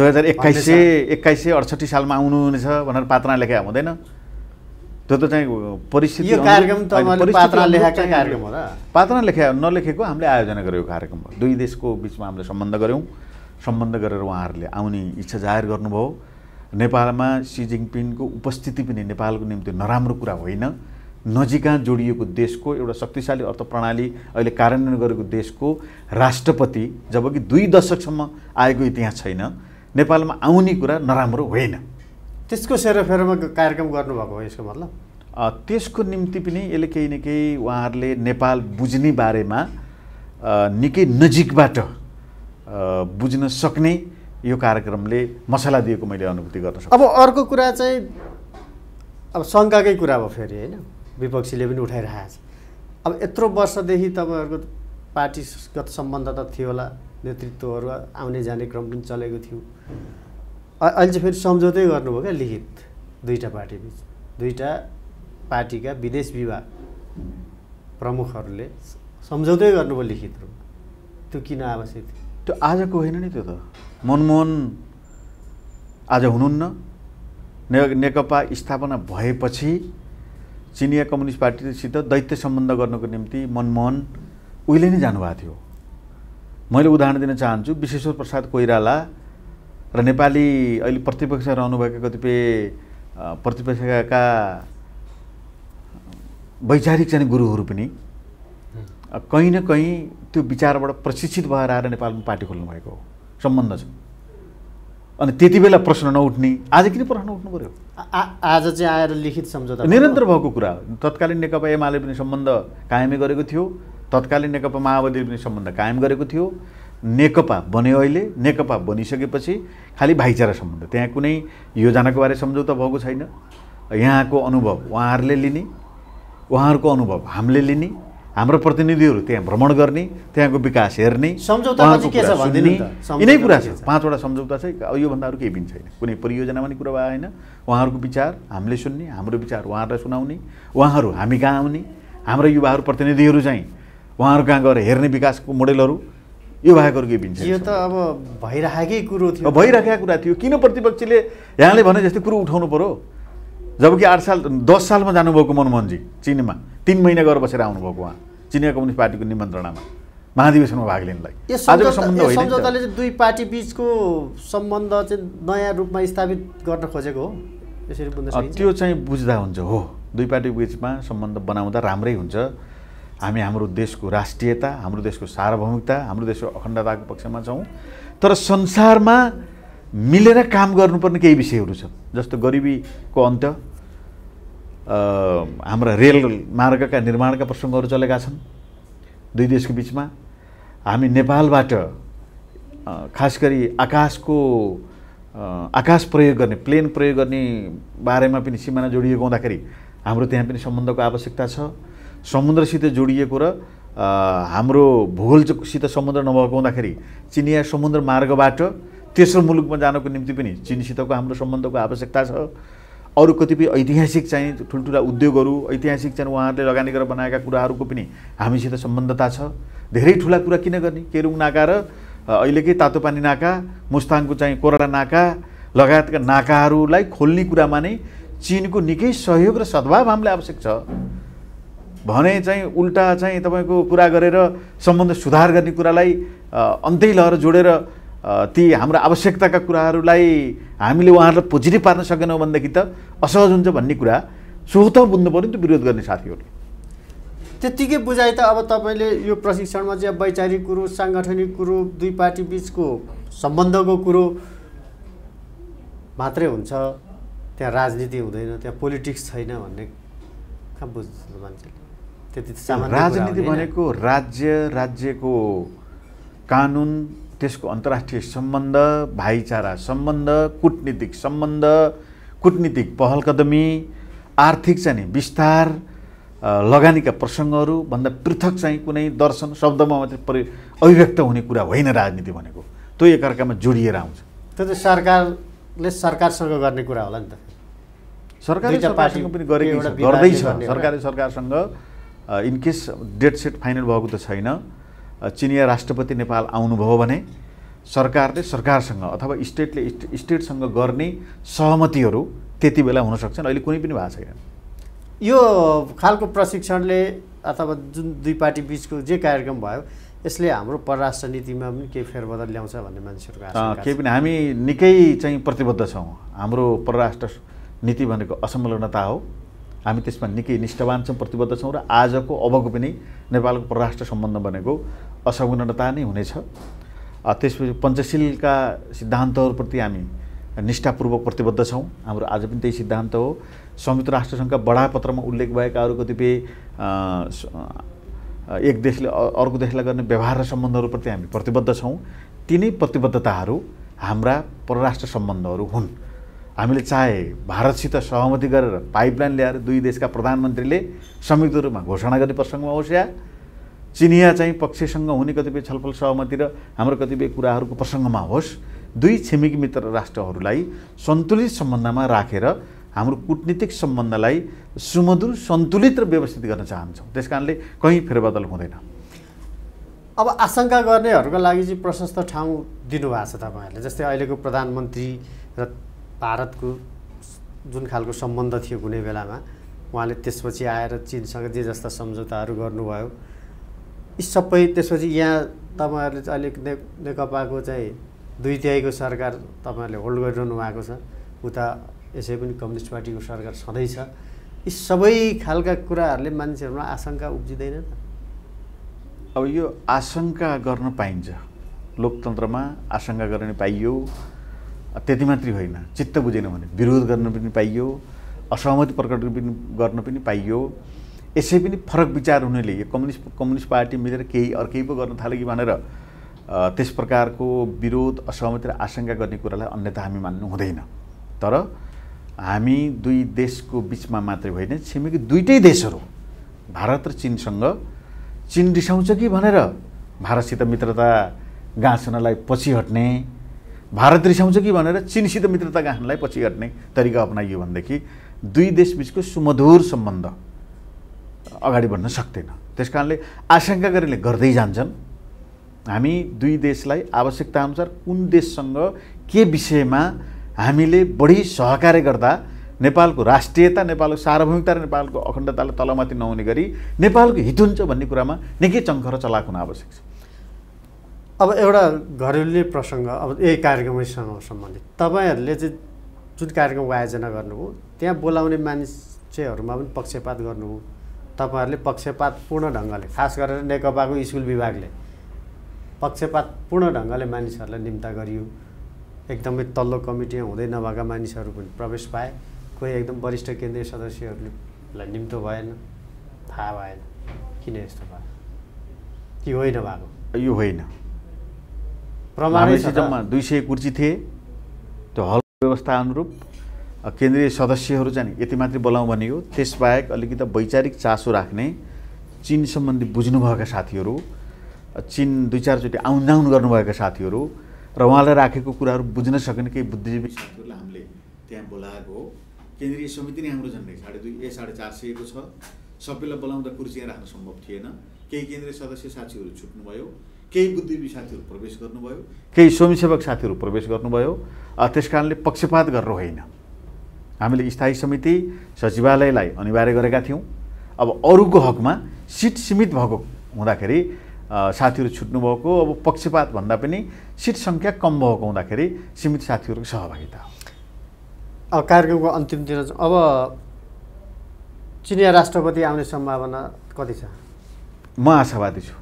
2168 सालमा आउनुहुनेछ भनेर पात्रा लेखेका हुँदैन। त्यो त चाहिँ परिस्थिति, यो कार्यक्रम त पात्रा लेखेका कार्यक्रम हो र? पात्रा नलेखेको हामीले आयोजना गरेको कार्यक्रम हो। दुई देशको बिचमा हामीले सम्बन्ध गऱ्यौँ, सम्बन्ध गरेर उहाँहरूले आउने इच्छा जाहेर गर्नुभयो। नेपालमा सी जिनपिङको उपस्थिति पनि नेपालको निम्ति नराम्रो कुरा होइन। नजिका जोडिएको देशको एउटा शक्तिशाली अर्थ प्रणाली अहिले कार्यान्वयन गरेको देशको राष्ट्रपति जबकि 2 दशकसम्म आएको इतिहास छैन, नेपालमा आउने कुरा नराम्रो होइन। त्यसको सेरोफेरोमा कार्यक्रम गर्नुभएको हो यसको मतलब? त्यसको निम्ति पनि यसले केही न केही उहाँहरूले नेपाल बुझ्ने बारेमा निकै नजिकबाट बुझ्न सक्ने यो कार्यक्रमले मसला दिएको मैले अनुभूति गर्न सक्छु। अब अर्को कुरा चाहिँ अब शङ्काकै कुरा भयो फेरि, होइन? विपक्षीले पनि उठाइरहेको छ। अब यत्रो वर्षदेखि तपाईँहरूको पार्टीगत सम्बन्ध त थियो होला, नेतृत्वहरू आउने जाने क्रम पनि चलेको थियो। अहिले चाहिँ फेरि सम्झौतै गर्नुभयो क्या लिखित, दुईवटा पार्टीबिच, दुईवटा पार्टीका विदेश विभाग प्रमुखहरूले सम्झौतै गर्नुभयो लिखित रूपमा। त्यो किन आवश्यक थियो? त्यो आजको होइन नि, त्यो त मनमोहन आज हुनुहुन्न। नेकपा स्थापना भएपछि चिनिया कम्युनिस्ट पार्टीसित दैत्य सम्बन्ध गर्नको निम्ति मनमोहन उहिले नै जानुभएको थियो। मैले उदाहरण दिन चाहन्छु, विश्वेश्वर प्रसाद कोइराला र नेपाली अहिले प्रतिपक्ष रहनुभएका कतिपय प्रतिपक्षका वैचारिक चाहिँ गुरुहरू पनि कहीँ न कहीँ त्यो विचारबाट प्रशिक्षित भएर आएर नेपालमा पार्टी खोल्नु भएको हो, सम्बन्ध छ। अनि त्यति बेला प्रश्न नउठ्ने आज किन प्रश्न उठ्नु पर्यो? आज चाहिँ आएर लिखित सम्झौता निरन्तर भएको कुरा हो। तत्कालीन नेकपा एमाले पनि सम्बन्ध कायमै गरेको थियो, तत्कालीन नेकपा माओवादीले पनि सम्बन्ध कायम गरेको थियो। नेकपा बन्यो, अहिले नेकपा बनिसकेपछि खालि भाइचारा सम्बन्ध, त्यहाँ कुनै योजनाको बारे सम्झौता भएको छैन। यहाँको अनुभव उहाँहरूले लिने, उहाँहरूको अनुभव हामीले लिने, हाम्रो प्रतिनिधिहरू त्यहाँ भ्रमण गर्ने, त्यहाँको विकास हेर्ने, यिनै कुरा छ। 5वटा सम्झौता छ, योभन्दा अरू केही पनि छैन। कुनै परियोजना भन्ने कुरा भएन। उहाँहरूको विचार हामीले सुन्ने, हाम्रो विचार उहाँहरूलाई सुनाउने, उहाँहरू हामी कहाँ आउने, हाम्रो युवाहरू प्रतिनिधिहरू चाहिँ उहाँहरू कहाँ गएर हेर्ने विकासको मोडेलहरू, यो बाहेक अरू केही पनि छैन। यो त अब भइरहेकै कुरो थियो, भइरहेका कुरा थियो। किन प्रतिपक्षले यहाँले भने जस्तै कुरो उठाउनु पर्यो? जबकि 8 साल 10 सालमा जानुभएको मनमोहनजी चिनमा 3 महिना गएर बसेर आउनुभएको उहाँ चिनिया कम्युनिस्ट पार्टीको निमन्त्रणामा महाधिवेशनमा भाग लिनलाई। आजको सम्बन्ध होइन, सम्झौताले चाहिँ दुई पार्टी बीचको सम्बन्ध चाहिँ नयाँ रूपमा स्थापित गर्न खोजेको हो, यसरी बुझ्न सकिन्छ। त्यो चाहिँ बुझ्दा हुन्छ हो, दुई पार्टी बीचमा सम्बन्ध बनाउँदा राम्रै हुन्छ। हामी हाम्रो देशको राष्ट्रियता, हाम्रो देशको सार्वभौमिकता, हाम्रो देशको अखण्डताको पक्षमा छौँ। तर संसारमा मिलेर काम गर्नुपर्ने केही विषयहरू छन्, जस्तो गरिबीको अन्त्य, हाम्रा रेल मार्गका निर्माणका प्रसङ्गहरू चलेका छन् दुई देशको बिचमा। हामी नेपालबाट खास गरी आकाश प्रयोग गर्ने, प्लेन प्रयोग गर्ने बारेमा पनि सिमाना जोडिएको हुँदाखेरि हाम्रो त्यहाँ पनि सम्बन्धको आवश्यकता छ। समुद्रसित जोडिएको र हाम्रो भूगोलसित समुद्र नभएको हुँदाखेरि चिनिया समुद्र मार्गबाट तेस्रो मुलुकमा जानको निम्ति पनि चीनसितको हाम्रो सम्बन्धको आवश्यकता छ। अरू कतिपय ऐतिहासिक चाहिँ ठुल्ठुला उद्योगहरू, ऐतिहासिक चाहिँ उहाँहरूले लगानी गरेर बनाएका कुराहरूको पनि हामीसित सम्बन्धता छ। धेरै ठुला कुरा किन गर्ने? केरुङ नाका र अहिलेकै तातोपानी नाका, मुस्ताङको चाहिँ कोराडा नाका लगायतका नाकाहरूलाई खोल्ने कुरामा नै चीनको निकै सहयोग र सद्भाव हामीलाई आवश्यक छ भने चाहिँ उल्टा चाहिँ तपाईँको कुरा गरेर सम्बन्ध सुधार गर्ने कुरालाई अन्तै लहर जोडेर ती हाम्रो आवश्यकताका कुराहरूलाई हामीले उहाँहरूलाई पोजिटिभ पार्न सकेनौँ भनेदेखि त असहज हुन्छ भन्ने कुरा स्वत बुझ्नु पऱ्यो नि त विरोध गर्ने साथीहरूले। त्यत्तिकै बुझाइ त अब तपाईँले यो प्रशिक्षणमा चाहिँ वैचारिक कुरो, साङ्गठनिक कुरो, दुई पार्टी बिचको सम्बन्धको कुरो मात्रै हुन्छ, त्यहाँ राजनीति हुँदैन, त्यहाँ पोलिटिक्स छैन भन्ने कहाँ बुझ्छ मान्छेले? त्यति सामान्य राजनीति भनेको राज्यको कानुन, त्यसको अन्तर्राष्ट्रिय सम्बन्ध, भाइचारा सम्बन्ध, कूटनीतिक सम्बन्ध, कूटनीतिक पहल कदमी, आर्थिक चाहिँ विस्तार, लगानीका प्रसङ्गहरू भन्दा पृथक चाहिँ कुनै दर्शन शब्दमा मात्रै अभिव्यक्त हुने कुरा होइन राजनीति भनेको। त्यो एकअर्कामा जोडिएर आउँछ। त्यो त सरकारले सरकारसँग गर्ने कुरा होला नि त। सरकारले सरकारसँग पनि गरेकै छ, गर्दैछ। सरकारले सरकारसँग इनकेस डेट सेट फाइनल भएको त छैन। चिनिया राष्ट्रपति नेपाल आउनुभयो भने सरकारले सरकारसँग अथवा स्टेटले स्टेटसँग गर्ने सहमतिहरू त्यति बेला हुन सक्छन्, अहिले कुनै पनि भएको छैन। यो खालको प्रशिक्षणले अथवा जुन दुई पार्टी बिचको जे कार्यक्रम भयो यसले हाम्रो परराष्ट्र नीतिमा पनि केही फेरबदल ल्याउँछ भन्ने मान्छेहरूको आशंका छ। केही पनि हामी निकै चाहिँ प्रतिबद्ध छौँ। हाम्रो परराष्ट्र नीति भनेको असंलग्नता हो, हामी त्यसमा निकै निष्ठावान छौँ, प्रतिबद्ध छौँ र आजको अबको पनि नेपालको परराष्ट्र सम्बन्ध भनेको असंलग्नता नै हुनेछ। त्यसपछि पञ्चशीलका सिद्धान्तहरूप्रति हामी निष्ठापूर्वक प्रतिबद्ध छौँ। हाम्रो आज पनि त्यही सिद्धान्त हो। संयुक्त राष्ट्रसङ्घका बडापत्रमा उल्लेख भएका अरू कतिपय एक देशले अर्को देशलाई गर्ने व्यवहार र सम्बन्धहरूप्रति हामी प्रतिबद्ध छौँ। तिनै प्रतिबद्धताहरू हाम्रा परराष्ट्र सम्बन्धहरू हुन्। हामीले चाहे भारतसित सहमति गरेर पाइपलाइन ल्याएर दुई देशका प्रधानमन्त्रीले संयुक्त रूपमा घोषणा गर्ने प्रसङ्गमा होस् या चिनिया चाहिँ पक्षसँग हुने कतिपय छलफल सहमति र हाम्रो कतिपय कुराहरूको प्रसङ्गमा होस्, दुई छिमेकी मित्र राष्ट्रहरूलाई सन्तुलित सम्बन्धमा राखेर हाम्रो कूटनीतिक सम्बन्धलाई सुमधुर, सन्तुलित र व्यवस्थित गर्न चाहन्छौँ। त्यसकारणले कहीँ फेरबदल हुँदैन। अब आशंका गर्नेहरूको लागि चाहिँ प्रशस्त ठाउँ दिनुभएको छ तपाईँहरूले। जस्तै अहिलेको प्रधानमन्त्री र भारतको जुन खालको सम्बन्ध थियो कुनै बेलामा, उहाँले त्यसपछि आएर चीनसँग जे जस्ता सम्झौताहरू गर्नुभयो, यी सबै त्यसपछि यहाँ तपाईँहरूले चाहिँ अहिले नेकपाको चाहिँ 2/3 सरकार तपाईँहरूले होल्ड गरिरहनु भएको छ, उता यसै पनि कम्युनिस्ट पार्टीको सरकार छँदैछ। यी सबै खालका कुराहरूले मान्छेहरूमा आशंका उब्जिँदैन त? अब यो आशंका गर्न पाइन्छ, लोकतन्त्रमा आशंका गर्न पाइयो। त्यति मात्रै होइन, चित्त बुझेन भने विरोध गर्न पनि पाइयो, असहमति प्रकट गर्न पनि पाइयो। यसै पनि फरक विचार हुनेले यो कम्युनिस्ट पार्टी मिलेर केही अर्कै पो गर्न थाल्यो कि भनेर त्यस प्रकारको विरोध, असहमति र आशंका गर्ने कुरालाई अन्यथा हामी मान्नु हुँदैन। तर हामी दुई देशको बिचमा मात्रै होइन, छिमेकी दुईटै देशहरू भारत र चीनसँग, चीन रिसाउँछ कि भनेर भारतसित मित्रता गाँच्नलाई पछि हट्ने, भारत रिसाउँछ कि भनेर चीनसित मित्रता गाँच्नलाई पछि हट्ने तरिका अपनाइयो भनेदेखि दुई देशबिचको सुमधुर सम्बन्ध अगाडि बढ्न सक्दैन। त्यसकारणले आशंका गरेले गर्दै जान्छन्। हामी दुई देशलाई आवश्यकताअनुसार कुन देशसँग के विषयमा हामीले बढी सहकार्य गर्दा नेपालको राष्ट्रियता, नेपालको सार्वभौमिकता र नेपालको अखण्डतालाई तलमाथि नहुने गरी नेपालको हित हुन्छ भन्ने कुरामा निकै चङ्खर चलाक हुन आवश्यक छ। अब एउटा घरेलु प्रसङ्ग, अब यही कार्यक्रमसँग सम्बन्धित तपाईँहरूले चाहिँ जुन कार्यक्रमको आयोजना गर्नुभयो त्यहाँ बोलाउने मान्छेहरूमा पनि पक्षपात गर्नुभयो। तपाईँहरूले पक्षपातपूर्ण ढङ्गले, खास गरेर नेकपाको स्कुल विभागले पक्षपातपूर्ण ढङ्गले मानिसहरूलाई निम्ता गरियो। एकदमै तल्लो कमिटीमा हुँदै नभएका मानिसहरू पनि प्रवेश पाए, कोही एकदम वरिष्ठ केन्द्रीय सदस्यहरूलाई निम्तो भएन, थाहा भएन। किन यस्तो भयो कि होइन भएको? यो होइन, प्रमाणै छ। जम्मा 200 कुर्सी थिए, त्यो हल व्यवस्था अनुरूप केन्द्रीय सदस्यहरू चाहिँ यति मात्रै बोलाउँ भनियो। त्यसबाहेक अलिकति वैचारिक चासो राख्ने, चीन सम्बन्धी बुझ्नुभएका साथीहरू, चीन 2-4 चोटि आउन जाउन गर्नुभएका साथीहरू र उहाँलाई राखेको कुराहरू बुझ्न सक्ने केही बुद्धिजीवी साथीहरूलाई हामीले त्यहाँ बोलाएको हो। केन्द्रीय समिति नै हाम्रो झन्डै 450 को छ। सबैलाई बोलाउँदा कुर्सी राख्न सम्भव थिएन। केही केन्द्रीय सदस्य साथीहरू छुट्नुभयो, केही बुद्धिजीवी साथीहरू प्रवेश गर्नुभयो, केही स्वयंसेवक साथीहरू प्रवेश गर्नुभयो। त्यसकारणले पक्षपात गरेर होइन, हामीले स्थायी समिति सचिवालयलाई अनिवार्य गरेका थियौँ। अब अरूको हकमा सिट सीमित भएको हुँदाखेरि साथीहरू छुट्नुभएको, अब पक्षपात भन्दा पनि सिट सङ्ख्या कम भएको हुँदाखेरि सीमित साथीहरूको सहभागिता हो। अब कार्यक्रमको अन्तिमतिर अब चिनिया राष्ट्रपति आउने सम्भावना कति छ? म आशावादी छु।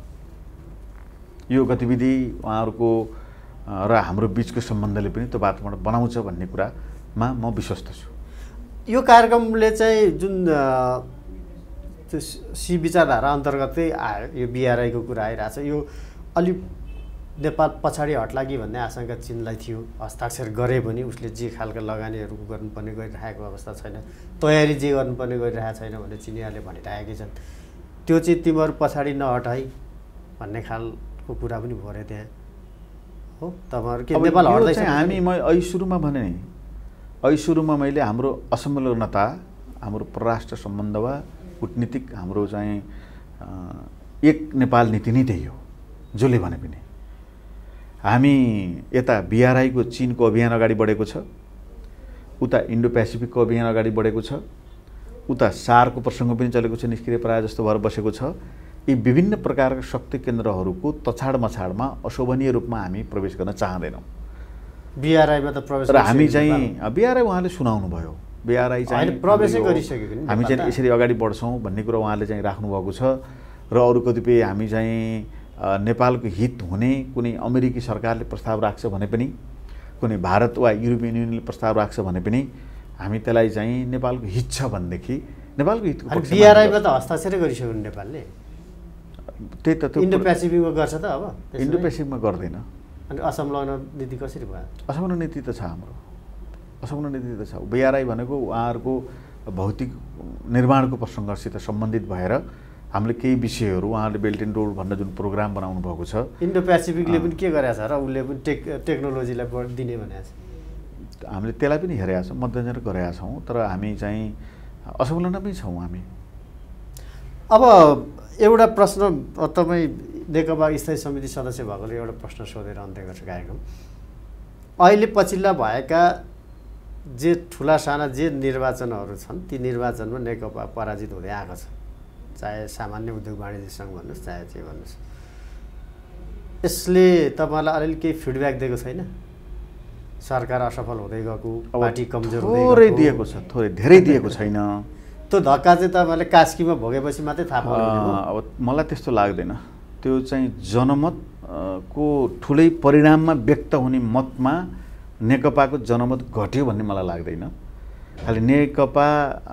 यो गतिविधि उहाँहरूको र हाम्रो बिचको सम्बन्धले पनि त्यो वातावरण बनाउँछ भन्ने कुरामा म विश्वस्त छु। यो कार्यक्रमले चाहिँ जुन त्यो सी विचारधारा अन्तर्गतै आयो, यो BRI को कुरा आइरहेछ, यो अलि नेपाल पछाडि हट्ला कि भन्ने आशंका चीनलाई थियो। हस्ताक्षर गरे पनि उसले जे खालका लगानीहरू गर्नुपर्ने गरिरहेको अवस्था छैन, तयारी जे गर्नुपर्ने गरिरहेको छैन भने चिनियाले भनिरहेकै छन्। त्यो चाहिँ तिमीहरू पछाडि नहट है भन्ने खालको कुरा पनि भयो त्यहाँ, हो? तपाईँहरू के नेपाल हट्दैछ? म अहिले सुरुमा भने नि, अहिले सुरुमा मैले हाम्रो असंलग्नता, हाम्रो परराष्ट्र सम्बन्ध वा कूटनीतिक हाम्रो चाहिँ एक नेपाल नीति नै त्यही हो। जसले भने पनि हामी यता BRI को चीनको अभियान अगाडि बढेको छ, उता इन्डो पेसिफिकको अभियान अगाडि बढेको छ, उता SAARC को प्रसङ्ग पनि चलेको छ, निष्क्रिय प्राय जस्तो भएर बसेको छ। यी विभिन्न प्रकारका शक्ति केन्द्रहरूको तछाड मछाडमा अशोभनीय रूपमा हामी प्रवेश गर्न चाहँदैनौँ। BRI मा त प्रवेश र हामी चाहिँ BRI उहाँले सुनाउनु भयो, BRI चाहिँ प्रवेशै गरिसकेको नि, हामी चाहिँ यसरी अगाडि बढ्छौँ भन्ने कुरा उहाँले चाहिँ राख्नुभएको छ। र अरू कतिपय हामी चाहिँ नेपालको हित हुने कुनै अमेरिकी सरकारले प्रस्ताव राख्छ भने पनि, कुनै भारत वा युरोपियन युनियनले प्रस्ताव राख्छ भने पनि हामी त्यसलाई चाहिँ नेपालको हित छ भनेदेखि नेपालको हितको पक्षमा। BRI मा त हस्ताक्षरै गरिसक्यो नेपालले, त्यही त इन्डो पेसिफिकमा गर्छ त। अब इन्डो पेसिफिकमा गर्दैन। अनि असंलग्न नीति कसरी भयो? असंलग्न नीति त छ हाम्रो, असंलग्न नीति त छ। BRI भनेको उहाँहरूको भौतिक निर्माणको प्रसङ्गसित सम्बन्धित भएर हामीले केही विषयहरू, उहाँहरूले बेल्ट एन्ड रोड भनेर जुन प्रोग्राम बनाउनु भएको छ, इन्डो पेसिफिकले पनि के गरेछ र उसले पनि टेक्नोलोजीलाई दिने भनेको छ। हामीले त्यसलाई पनि हेरेका छौँ, मध्यनजर गरेका छौँ। तर हामी चाहिँ असंलग्न पनि छौँ हामी। अब एउटा प्रश्न तपाईँ नेकपा स्थायी समिति सदस्य भएकोले एउटा प्रश्न सोधेर अन्त्य गर्छु कार्यक्रम। अहिले पछिल्ला भएका जे ठुला साना जे निर्वाचनहरू छन् ती निर्वाचनमा नेकपा पराजित हुँदै आएको छ, चाहे सामान्य उद्योग वाणिज्य सङ्घ भन्नुहोस् चाहे जे भन्नुहोस्। यसले तपाईँलाई अलिअलि केही फिडब्याक दिएको छैन? सरकार असफल हुँदै गएको, पार्टी कमजोर हुँदै गएको? थोरै दिएको छ, थोरै, धेरै दिएको छैन। त्यो धक्का चाहिँ तपाईँले कास्कीमा भोगेपछि मात्रै थाहा पाउनु? अब मलाई त्यस्तो लाग्दैन। त्यो चाहिँ जनमत को ठुलै परिणाममा व्यक्त हुने मतमा नेकपाको जनमत घट्यो भन्ने मलाई लाग्दैन। खालि नेकपा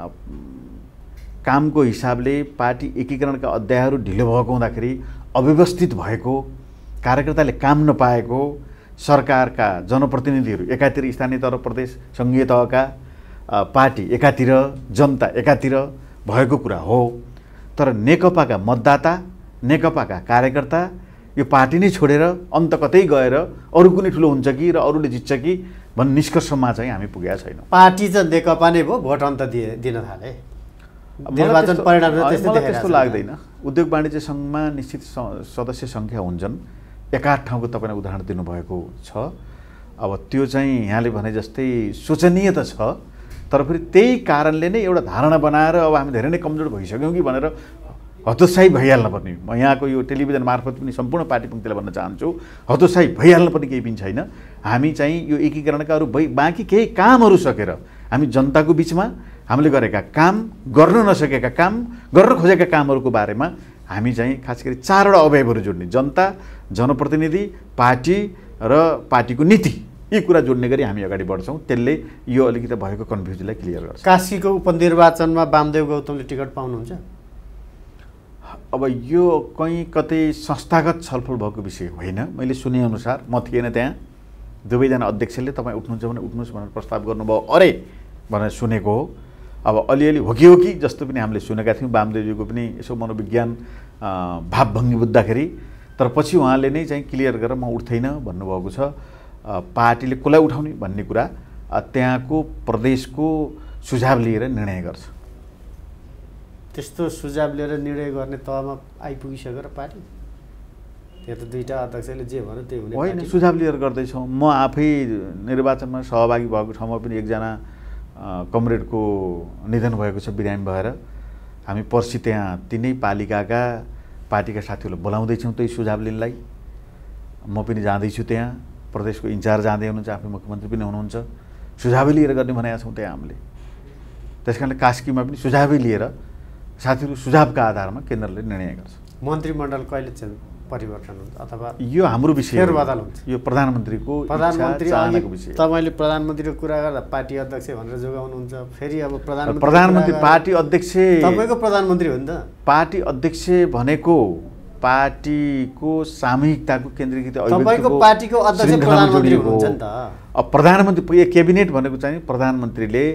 कामको हिसाबले पार्टी एकीकरणका अध्यायहरू ढिलो भएको हुँदाखेरि, अव्यवस्थित भएको, कार्यकर्ताले काम नपाएको, सरकारका जनप्रतिनिधिहरू एकातिर स्थानीय तह र प्रदेश सङ्घीय तहका पार्टी एकातिर, जनता एकातिर भएको कुरा हो। तर नेकपाका मतदाता, नेकपाका कार्यकर्ता यो पार्टी नै छोडेर अन्त कतै गएर अरू कुनै ठुलो हुन्छ कि र अरूले जित्छ कि भन्ने निष्कर्षमा चाहिँ हामी पुगेका छैनौँ। पार्टी चाहिँ नेकपा नै भयो, भोट अन्त दिन थाले, निर्वाचन परिणाम त्यस्तो लाग्दैन। उद्योग वाणिज्य सङ्घमा निश्चित सदस्य सङ्ख्या हुन्छन्। एकाध ठाउँको तपाईँले उदाहरण दिनुभएको छ। अब त्यो चाहिँ यहाँले भने जस्तै शोचनीय त छ, तर फेरि त्यही कारणले नै एउटा धारणा बनाएर अब हामी धेरै नै कमजोर भइसक्यौँ कि भनेर हतोत्साही भइहाल्न पर्ने। म यहाँको यो टेलिभिजन मार्फत पनि सम्पूर्ण पार्टी पङ्क्तिलाई भन्न चाहन्छु, हतोत्साही भइहाल्न पर्ने केही पनि छैन। हामी चाहिँ यो एकीकरणका अरू बाँकी केही कामहरू सकेर हामी जनताको बिचमा हामीले गरेका काम, गर्न नसकेका काम, गर्न खोजेका कामहरूको बारेमा हामी चाहिँ खास गरी 4वटा अवयवहरू जोड्ने, जनता, जनप्रतिनिधि, पार्टी र पार्टीको नीति, यी कुरा जोड्ने गरी हामी अगाडि बढ्छौँ। त्यसले यो अलिकति भएको कन्फ्युजनलाई क्लियर गर्छ। कास्कीको उपनिर्वाचनमा वामदेव गौतमले टिकट पाउनुहुन्छ? अब यो कहीँ कतै संस्थागत छलफल भएको विषय होइन। मैले सुनेअनुसार, म थिएन त्यहाँ, दुवैजना अध्यक्षले तपाईँ उठ्नुहुन्छ भने उठ्नुहोस् भनेर प्रस्ताव गर्नुभयो अरे भनेर सुनेको हो। अब अलिअलि हो कि जस्तो पनि हामीले सुनेका थियौँ। वामदेवजीको पनि यसो मनोविज्ञान भावभङ्गी बुझ्दाखेरि, तर पछि उहाँले नै चाहिँ क्लियर गरेर म उठ्दैन भन्नुभएको छ। पार्टीले कसलाई उठाउने भन्ने कुरा त्यहाँको प्रदेशको सुझाव लिएर निर्णय गर्छ। त्यस्तो सुझाव लिएर निर्णय गर्ने तहमा आइपुगिसक्यो र पार्टी? त्यहाँ त दुईवटा अध्यक्षले जे भन्यो त्यही हुने होइन। सुझाव लिएर गर्दैछौँ। म आफै निर्वाचनमा सहभागी भएको ठाउँमा पनि एकजना कमरेडको निधन भएको छ बिरामी भएर। हामी पर्सि त्यहाँ तिनै पालिकाका पार्टीका साथीहरूलाई बोलाउँदैछौँ त्यही सुझाव लिनलाई। म पनि जाँदैछु त्यहाँ, प्रदेशको इन्चार्ज जाँदै हुनुहुन्छ, आफै मुख्यमन्त्री पनि हुनुहुन्छ। सुझावै लिएर गर्ने भनेका छौँ त्यहाँ हामीले। त्यस कारणले कास्कीमा पनि सुझावै लिएर साथीहरू सुझावका आधारमा केन्द्रले निर्णय गर्छ। मन्त्रीमण्डल कहिले परिवर्तन हुन्छ अथवा यो हाम्रो विषय फेरबदल हुन्छ? यो प्रधानमन्त्रीको चाहनाको विषय। तपाईँले प्रधानमन्त्रीको कुरा गर्दा पार्टी अध्यक्ष भनेर जोगाउनुहुन्छ, फेरि अब प्रधानमन्त्री पार्टी अध्यक्ष तपाईँको प्रधानमन्त्री हो नि त। पार्टी अध्यक्ष भनेको पार्टीको सामूहिकताको केन्द्रीकृत तपाईँको पार्टीको अध्यक्ष प्रधानमन्त्री हुनुहुन्छ नि त। अब प्रधानमन्त्री केबिनेट भनेको चाहिँ प्रधानमन्त्रीले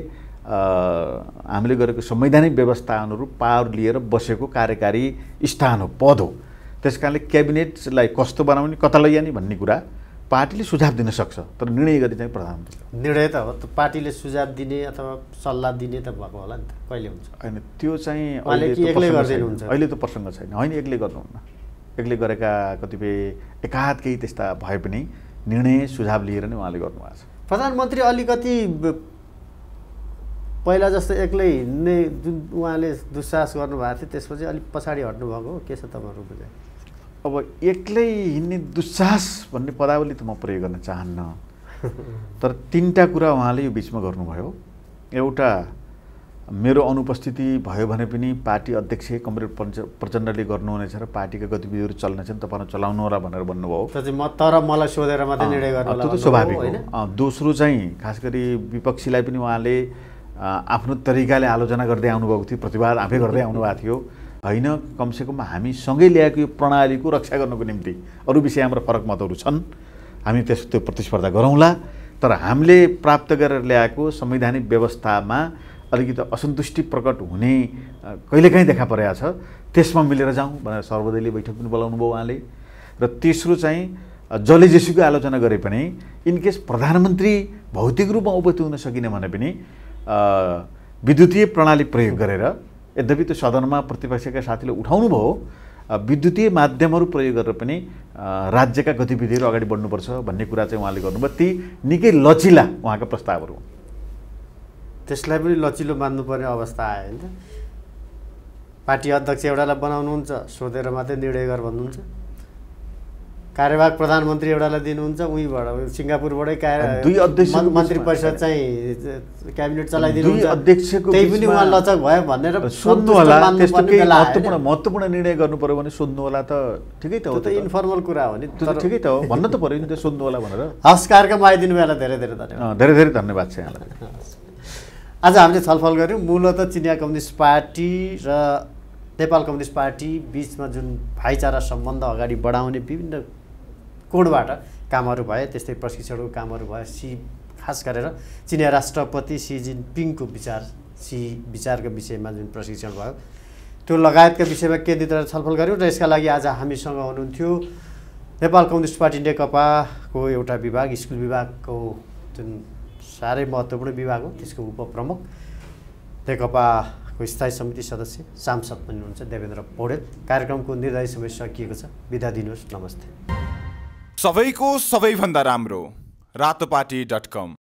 हामीले गरेको संवैधानिक व्यवस्था अनुरूप पावर लिएर बसेको कार्यकारी स्थान हो, पद हो। त्यस कारणले क्याबिनेटलाई कस्तो बनाउने, कता लैजाने भन्ने कुरा पार्टीले सुझाव दिन सक्छ, तर निर्णय गर्ने चाहिँ प्रधानमन्त्री। निर्णय त हो, पार्टीले सुझाव दिने अथवा सल्लाह दिने त भएको होला नि त, कहिले हुन्छ? होइन, त्यो चाहिँ अहिले त प्रसङ्ग छैन। होइन, एक्लै गर्नुहुन्न। एक्लै गरेका कतिपय एकाध केही त्यस्ता भए पनि निर्णय सुझाव लिएर नै उहाँले गर्नुभएको छ। प्रधानमन्त्री अलिकति पहिला जस्तो एक्लै हिँड्ने जुन उहाँले दुस्साहस गर्नुभएको थियो त्यसपछि अलिक पछाडि हट्नुभएको हो, के छ तपाईँहरू बुझाइ? अब एक्लै हिँड्ने दुस्साहस भन्ने पदावली त म प्रयोग गर्न चाहन्न, तर 3टा कुरा उहाँले यो बिचमा गर्नुभयो। एउटा, मेरो अनुपस्थिति भयो भने पनि पार्टी अध्यक्ष कमरेड प्रचण्डले गर्नुहुनेछ र पार्टीका गतिविधिहरू चल्नेछन्, तपाईँहरू चलाउनु होला भनेर भन्नुभयो। तर मलाई सोधेर मात्रै निर्णय गर्नु होला, त्यो त स्वाभाविक हो। दोस्रो चाहिँ खास गरी विपक्षीलाई पनि उहाँले आफ्नो तरिकाले आलोचना गर्दै आउनुभएको थियो, प्रतिवाद आफै गर्दै आउनुभएको थियो। होइन, कमसेकम हामी सँगै ल्याएको यो प्रणालीको रक्षा गर्नको निम्ति अरू विषय हाम्रो फरक मतहरू छन्, हामी त्यो प्रतिस्पर्धा गरौँला, तर हामीले प्राप्त गरेर ल्याएको संवैधानिक व्यवस्थामा अलिकति असन्तुष्टि प्रकट हुने कहिलेकाहीँ देखा परेको छ, त्यसमा मिलेर जाउँ भनेर सर्वदलीय बैठक पनि बोलाउनु भयो उहाँले। र तेस्रो चाहिँ जसले जेसुकै आलोचना गरे पनि इनकेस प्रधानमन्त्री भौतिक रूपमा उपस्थित हुन सकिने भने पनि विद्युतीय प्रणाली प्रयोग गरेर, यद्यपि त्यो सदनमा प्रतिपक्षका साथीले उठाउनु भयो, विद्युतीय माध्यमहरू प्रयोग गरेर पनि राज्यका गतिविधिहरू अगाडि बढ्नुपर्छ भन्ने कुरा चाहिँ उहाँले गर्नुभयो। ती निकै लचिला उहाँका प्रस्तावहरू। त्यसलाई पनि लचिलो मान्नुपर्ने अवस्था आयो होइन। पार्टी अध्यक्ष एउटालाई बनाउनुहुन्छ, सोधेर मात्रै निर्णय गर भन्नुहुन्छ। कार्यवाहक प्रधानमन्त्री एउटालाई दिनुहुन्छ, उहीँबाट सिङ्गापुरबाटै दुई अध्यक्ष मन्त्री परिषद चाहिँ क्याबिनेट चलाइदिनुहुन्छ, अध्यक्षको त्यही पनि उहाँ लचक भयो भनेर सोध्नु होला। त्यस्तो केही महत्त्वपूर्ण निर्णय गर्नु पर्यो भने सोध्नु होला त ठिकै त हो। त्यो त इन्फर्मल कुरा हो नि, त्यो त ठिकै त हो, भन्न त पर्यो नि त्यो सोध्नु होला भनेर। हस्, कार्यक्रम आइदिनु बेला धेरै धेरै धन्यवाद। धेरै धेरै धन्यवाद छ यहाँलाई। आज हामीले छलफल गऱ्यौँ मूलतः चिनिया कम्युनिस्ट पार्टी र नेपाल कम्युनिस्ट पार्टी बिचमा जुन भाइचारा सम्बन्ध अगाडि बढाउने विभिन्न कोणबाट कामहरू भए, त्यस्तै प्रशिक्षणको कामहरू भए। खास गरेर चिनिया राष्ट्रपति सी जिनपिङको विचारको विषयमा जुन प्रशिक्षण भयो त्यो लगायतका विषयमा केन्द्रित रहेर छलफल गऱ्यौँ। र यसका लागि आज हामीसँग हुनुहुन्थ्यो नेपाल कम्युनिस्ट पार्टी नेकपाको एउटा विभाग, स्कुल विभागको जुन साह्रै महत्त्वपूर्ण विभाग हो त्यसको उपप्रमुख, नेकपाको स्थायी समिति सदस्य, सांसद पनि हुनुहुन्छ देवेन्द्र पौडेल। कार्यक्रमको निर्धारित समय सकिएको छ, बिदा दिनुहोस्, नमस्ते। सबैको सबैभन्दा राम्रो रातोपाटी.com